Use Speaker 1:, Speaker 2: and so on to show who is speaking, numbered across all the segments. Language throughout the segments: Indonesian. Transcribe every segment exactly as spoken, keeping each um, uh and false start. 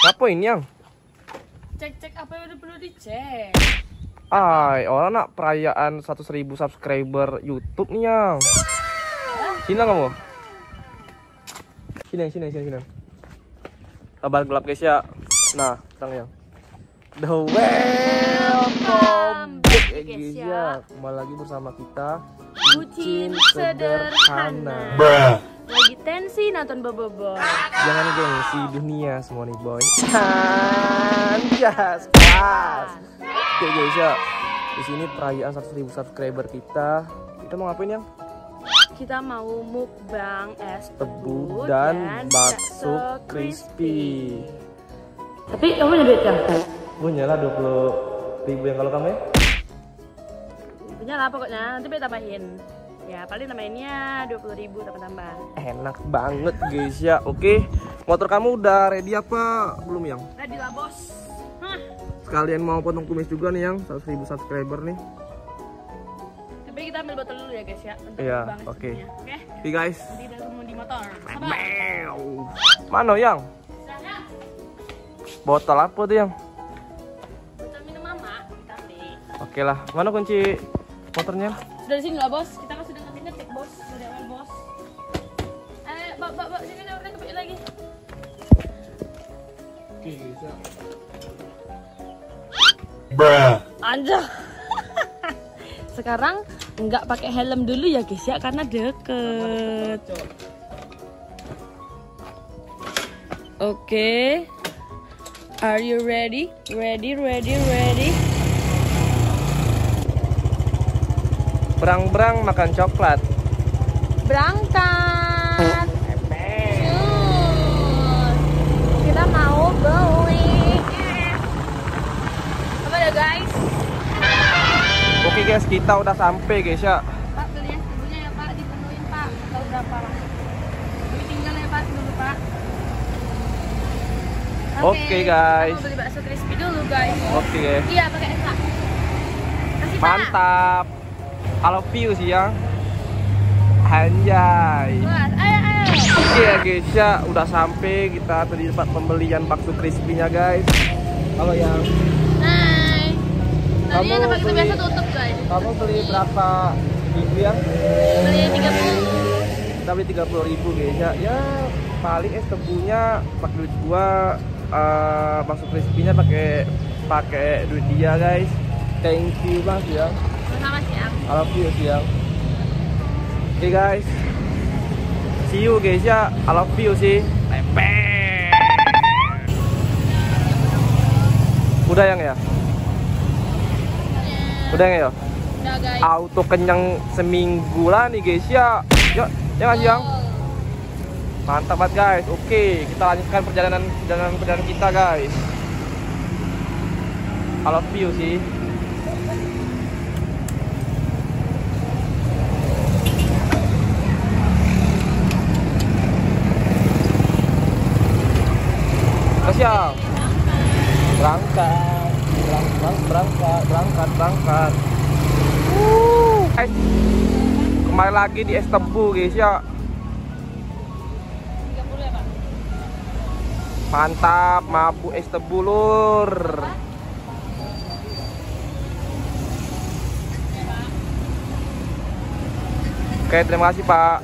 Speaker 1: Apa ini yang?
Speaker 2: Cek-cek apa yang udah perlu dicek.
Speaker 1: Ay, orang nak perayaan seratus ribu subscriber YouTube nih yang. Sini kamu. Sini, sini, sini, sini. Kabar gelap guys ya. Nah, sekarang yang. The welcome back eh, guys ya. Kembali lagi bersama kita
Speaker 2: Bucin Sederhana. Lagi tensi nonton Bobo.
Speaker 1: Jangan gengsi dunia semua nih boy. Anjas kelas. Oke guys ya. Di sini perayaan seratus ribu subscriber kita. Kita mau ngapain yang?
Speaker 2: Kita mau mukbang es
Speaker 1: Tebu dan, dan bakso crispy.
Speaker 2: Tapi kamu punya duit kan?
Speaker 1: Punya lah dua puluh ribu yang kalau kamu ya?
Speaker 2: Punya lah pokoknya, nanti kita tambahin. Ya paling tambahinnya dua puluh ribu tambah-tambah.
Speaker 1: Enak banget guys ya. Oke, motor kamu udah ready apa belum yang?
Speaker 2: Ready lah bos. Hah.
Speaker 1: Sekalian mau potong kumis juga nih yang seratus ribu subscriber nih.
Speaker 2: Tapi kita ambil botol dulu ya guys ya.
Speaker 1: Iya, oke.
Speaker 2: Okay. Oke.
Speaker 1: Okay. Oke guys.
Speaker 2: Nanti kita ketemu di motor.
Speaker 1: Mana yang?
Speaker 2: Sana.
Speaker 1: Botol apa tuh yang?
Speaker 2: Botol minum mama. Kita ambil.
Speaker 1: Oke lah. Mana kunci motornya?
Speaker 2: Sudah di sini lah bos. Kita kan sudah ngerti ngecek bos. Dari awal bos. Eh, bak bak bak sini udah kebalik lagi.
Speaker 1: Oke bisa.
Speaker 3: Bruh.
Speaker 2: Anjir. Sekarang nggak pakai helm dulu ya guys ya karena deket. Oke. Okay. Are you ready? Ready, ready, ready.
Speaker 1: Berang-berang makan coklat.
Speaker 2: Berangkat. Cus. Kita mau beli. Apa ya guys?
Speaker 1: Oke guys, kita udah sampai guys ya.
Speaker 2: Pak beli es tebunya ya Pak, dipenuhin Pak. Tahu berapa lah? Beli tinggal ya Pak dulu Pak.
Speaker 1: Oke okay, guys.
Speaker 2: Kita mau beli bakso crispy dulu guys.
Speaker 1: Oke okay, guys.
Speaker 2: Iya pakai es Pak. Kasih Pak.
Speaker 1: Mantap. Kalau view sih yang. Anjay.
Speaker 2: Buat, ayo ayo.
Speaker 1: Oke ya guys ya, udah sampai kita tadi tempat pembelian bakso crispy-nya guys. Kalau yang
Speaker 2: Hai. Tadi yang tempat kita
Speaker 1: beli-
Speaker 2: biasa tutup guys.
Speaker 1: kamu beli berapa ribu yang?
Speaker 2: Beli tiga puluh.
Speaker 1: Kita beli tiga puluh ribu guys ya. Ya paling es tebunya pakai duit gua, uh, bakso crispy-nya pakai pakai duit dia guys. Thank you banget ya.
Speaker 2: Sama siang.
Speaker 1: I love you siang. Oke guys, see you guys ya. I love you sih. Pepe. Udah yang ya? Udah yang ya?
Speaker 2: Udah guys.
Speaker 1: Auto kenyang seminggu lah nih guys ya. Yuk, ya kan siang? Mantap banget guys. Oke, kita lanjutkan perjalanan perjalanan perjalanan kita guys. I love you sih. Siang. Berangkat, berangkat, berangkat, berangkat, berangkat. Uh, guys, kembali lagi di es tebu guys ya.
Speaker 2: tiga puluh ya Pak.
Speaker 1: Mantap, mabuk es tebu lur. Oke, terima kasih Pak.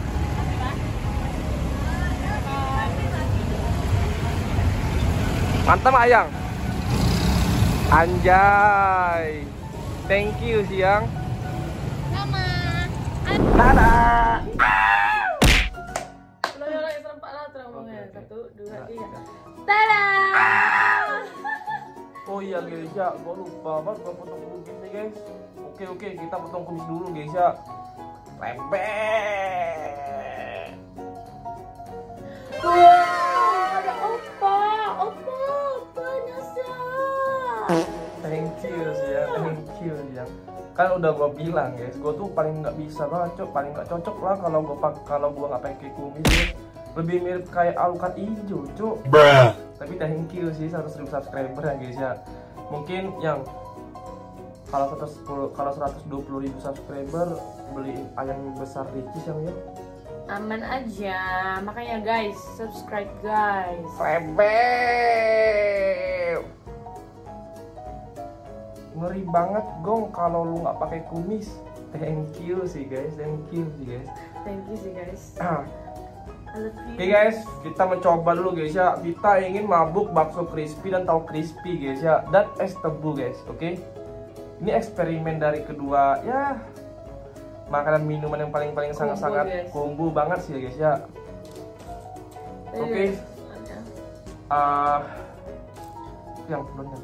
Speaker 1: Mantap ayang. Anjay. Thank you siang.
Speaker 2: Sama.
Speaker 1: Dadah.
Speaker 2: Udah udah serempak lah teromongnya. Satu, dua, tiga. Dadah.
Speaker 1: Oh iya guys ya, gua lupa banget gua potong kumis nih guys. Oke oke, kita potong kumis dulu guys ya. Lempet.
Speaker 2: Wow, ada opa, opa, opa Nasa.
Speaker 1: Thank you siang, thank you siang. Kan udah gua bilang guys, gua tuh paling nggak bisa banget cok, paling nggak cocok lah kalau gua pak kalau gua nggak pakai kumis ya. Lebih mirip kayak alukat hijau cok.
Speaker 3: Bruh.
Speaker 1: Tapi thank you sih seratus ribu subscriber ya guys ya. Mungkin yang kalau seratus sepuluh kalau seratus dua puluh ribu subscriber beliin ayam besar ricis yang ya.
Speaker 2: Aman aja, makanya guys subscribe guys.
Speaker 1: Rebel. ngeri banget gong kalau lu nggak pakai kumis. Thank you sih guys, thank you sih guys.
Speaker 2: Thank you sih guys.
Speaker 1: Oke okay guys, kita mencoba dulu guys ya. Kita ingin mabuk bakso crispy dan tahu crispy guys ya, dan es tebu guys. Oke, okay? Ini eksperimen dari kedua ya, makanan minuman yang paling paling sangat sangat kombo banget sih guys ya. Oke, okay. uh, yang sebelumnya.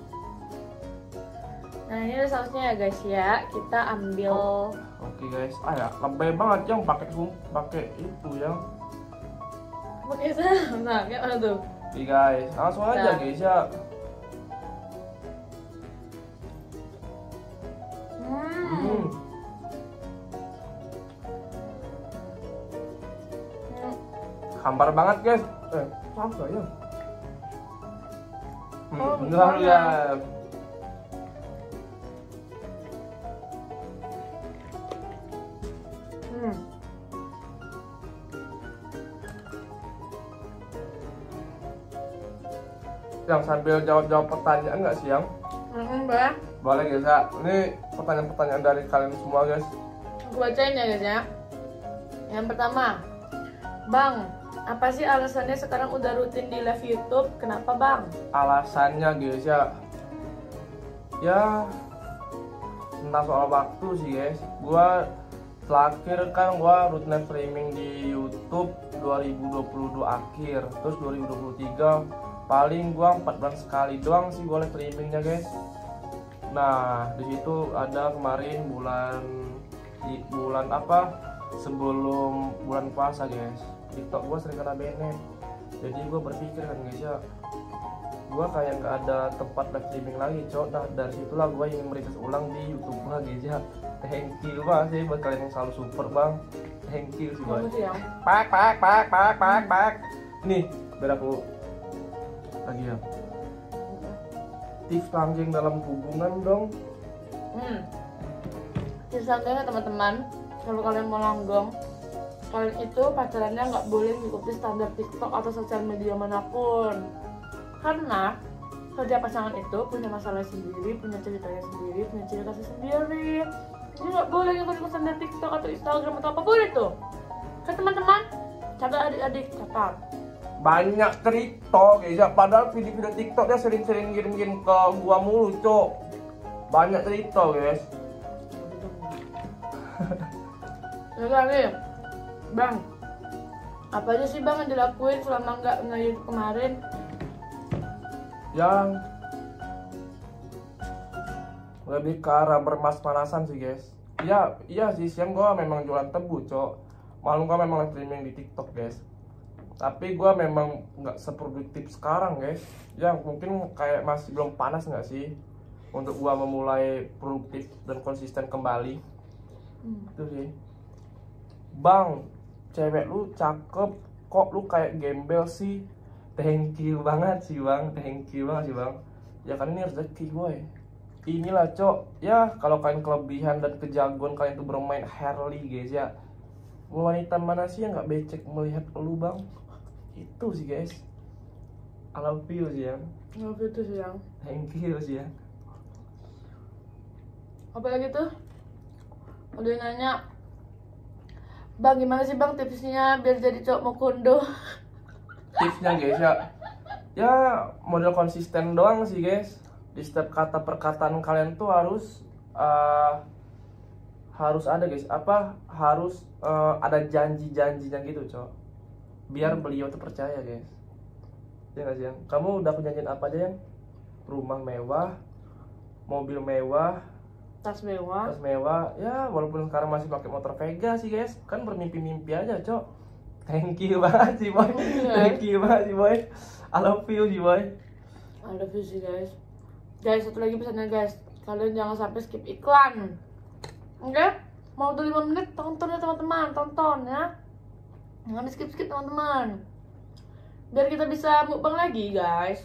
Speaker 2: Nah ini ada sausnya ya guys ya, kita ambil.
Speaker 1: Oh. Oke okay guys, ah ya lebay banget yang pakai pakai itu ya.
Speaker 2: Pakai saham, nah kayak mana tuh?
Speaker 1: Oke guys, langsung nah. aja guys ya.
Speaker 2: Hmm.
Speaker 1: Hmm. Hambar banget guys. Eh, apa ya? Hmm,
Speaker 2: oh,
Speaker 1: enggak ya.
Speaker 2: Hmm.
Speaker 1: Yang sambil jawab-jawab pertanyaan nggak sih yang?
Speaker 2: Hmm, boleh.
Speaker 1: Boleh guys ya. Ini pertanyaan-pertanyaan dari kalian semua guys.
Speaker 2: Aku bacain ya guys ya. Yang pertama, Bang, apa sih alasannya sekarang udah rutin di live YouTube? Kenapa Bang?
Speaker 1: Alasannya guys ya, ya entah soal waktu sih guys. Gua terakhir kan gua rutin live streaming di YouTube dua ribu dua puluh dua akhir, terus dua ribu dua puluh tiga paling gua empat bulan sekali doang sih gua live streamingnya guys. Nah di situ ada kemarin bulan di bulan apa sebelum bulan puasa guys, TikTok gue sering kena banned. Jadi gue berpikir kan guys ya, gue kayak nggak ada tempat live streaming lagi cok. Nah dari situlah gue ingin merilis ulang di YouTube gue guys ya. Thank you banget sih buat kalian yang selalu support bang. Thank you sih bang. Pak pak pak pak pak pak. Nih biar aku lagi ya. Tips langgeng dalam hubungan dong.
Speaker 2: Hmm. Tips langgengnya teman-teman, kalau kalian mau langgeng, kalian itu pacarannya nggak boleh mengikuti standar TikTok atau sosial media manapun, karena setiap pasangan itu punya masalah sendiri, punya ceritanya sendiri, punya ciri khasnya sendiri. Jadi nggak boleh ngikutin standar TikTok atau Instagram atau apapun itu. Kan teman-teman, catat adik-adik, catat.
Speaker 1: Banyak cerita guys ya, padahal video-video TikTok dia sering-sering kirim-kirim ke gua mulu cok. Banyak cerita guys.
Speaker 2: Lagi, Bang, apa aja sih Bang yang dilakuin selama nggak nge-YouTube kemarin?
Speaker 1: Yang lebih ke arah bermas-manasan sih guys. Iya, iya sih siang gua memang jualan tebu cok. Malam gua memang live streaming di TikTok guys. Tapi gua memang nggak seproduktif sekarang guys. Yang mungkin kayak masih belum panas nggak sih untuk gua memulai produktif dan konsisten kembali. Hmm. Itu sih. Bang, cewek lu cakep, kok lu kayak gembel sih? Thank you banget sih bang, thank you banget sih bang. Ya kan ini rezeki boy. Inilah cok, ya kalau kalian kelebihan dan kejagoan kalian tuh bermain Harley guys ya. Wanita mana sih yang nggak becek melihat lu bang? Itu sih guys. I love you sih ya.
Speaker 2: I love you tuh sih yang.
Speaker 1: Thank you sih ya.
Speaker 2: Apa lagi tuh? Udah nanya, Bang gimana sih bang tipsnya biar jadi cowok mau kondo?
Speaker 1: Tipsnya guys ya, ya model konsisten doang sih guys. Di setiap kata perkataan kalian tuh harus uh, harus ada guys, apa harus uh, ada janji-janjinya gitu cowok. Biar beliau tuh percaya guys. Ya nggak sih yang? Kamu udah perjanjian apa aja yang? Rumah mewah, mobil mewah,
Speaker 2: tas mewah,
Speaker 1: tas mewah, ya walaupun sekarang masih pakai motor Vega sih guys, kan bermimpi-mimpi aja cok. Thank you banget sih boy, thank you banget sih boy, I love you sih boy.
Speaker 2: I love you sih guys. Guys satu lagi pesannya guys, kalian jangan sampai skip iklan, oke? Okay? Mau udah lima menit tonton ya teman-teman, tonton ya, jangan di skip skip teman-teman, biar kita bisa mukbang lagi guys.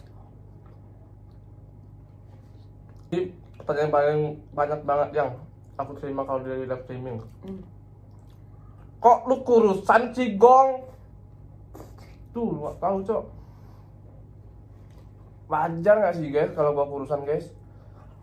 Speaker 1: Ini pertanyaan paling banyak banget yang aku terima kalau dari live streaming. Hmm. Kok lu kurusan sih gong? Tuh lu gak tahu cok. Wajar gak sih guys kalau gua kurusan guys?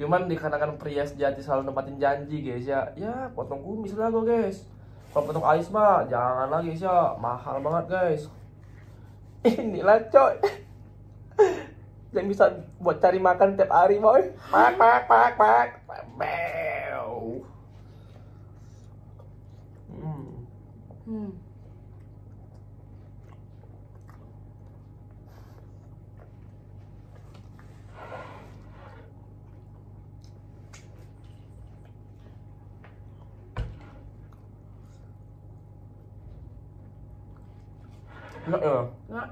Speaker 1: Cuman dikarenakan pria sejati selalu nempatin janji guys ya. Ya potong kumis lah gue guys. Kalau potong alis mah jangan lagi guys ya, mahal banget guys. Inilah coy yang bisa buat cari makan tiap hari boy. Pak pak pak pak. Bew. Hmm.
Speaker 2: Hmm.
Speaker 1: Enak ya.
Speaker 2: Nggak.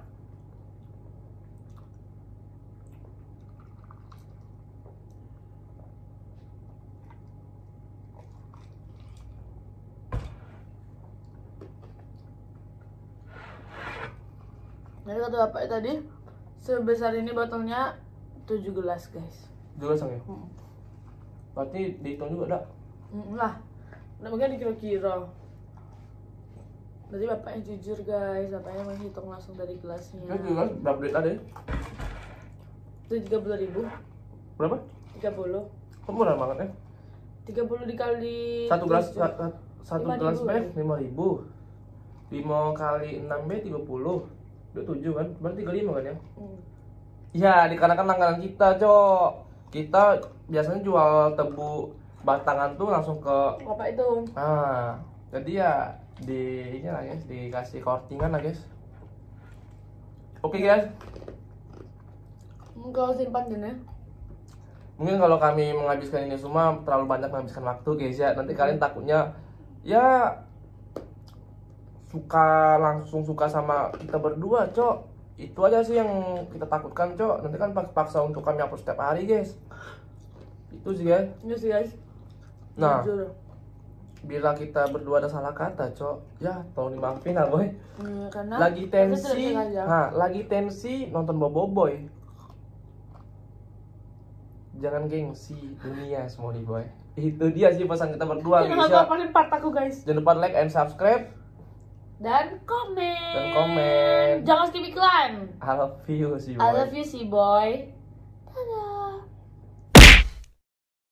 Speaker 2: Jadi kata bapak tadi sebesar ini botolnya tujuh gelas guys.
Speaker 1: Juga sang ya.
Speaker 2: Hmm.
Speaker 1: Berarti dihitung juga dah.
Speaker 2: Hmm, lah, udah mungkin dikira-kira. Berarti bapaknya jujur guys, bapaknya menghitung langsung dari gelasnya.
Speaker 1: Ya juga berapa duit ada?
Speaker 2: Itu tiga puluh ribu.
Speaker 1: Berapa?
Speaker 2: Tiga puluh.
Speaker 1: Murah banget ya.
Speaker 2: Tiga puluh dikali.
Speaker 1: Satu gelas
Speaker 2: tujuh.
Speaker 1: satu, satu
Speaker 2: Lima
Speaker 1: gelas
Speaker 2: ribu,
Speaker 1: B
Speaker 2: ya?
Speaker 1: lima ribu. Lima kali enam B tiga puluh. Udah tujuh kan? Berarti tiga lima kan ya?
Speaker 2: Hmm.
Speaker 1: Ya dikarenakan langganan kita cok. Kita biasanya jual tebu batangan tuh langsung ke.
Speaker 2: Bapak itu.
Speaker 1: Ah, jadi ya di ini lah guys, dikasih kortingan lah guys. Oke guys,
Speaker 2: Kalau simpan gini.
Speaker 1: mungkin kalau kami menghabiskan ini semua terlalu banyak menghabiskan waktu guys ya. Nanti kalian takutnya ya suka langsung suka sama kita berdua cok. Itu aja sih yang kita takutkan cok. Nanti kan paksa untuk kami upload setiap hari guys. Itu sih guys.
Speaker 2: Ini sih guys.
Speaker 1: Nah,
Speaker 2: Jujur.
Speaker 1: bila kita berdua ada salah kata cok, ya tolong dimaafin lah boy.
Speaker 2: Hmm, karena
Speaker 1: Lagi
Speaker 2: itu
Speaker 1: tensi,
Speaker 2: tidak sengaja.
Speaker 1: nah lagi tensi nonton Bobo Boy. Jangan gengsi dunia semua nih boy. Itu dia sih pesan kita berdua
Speaker 2: Jangan
Speaker 1: guys
Speaker 2: lupa
Speaker 1: ya.
Speaker 2: paling part aku guys.
Speaker 1: Jangan lupa like and subscribe
Speaker 2: Dan komen.
Speaker 1: dan komen.
Speaker 2: Jangan skip iklan.
Speaker 1: I love you sih boy.
Speaker 2: I love you sih boy. Dadah.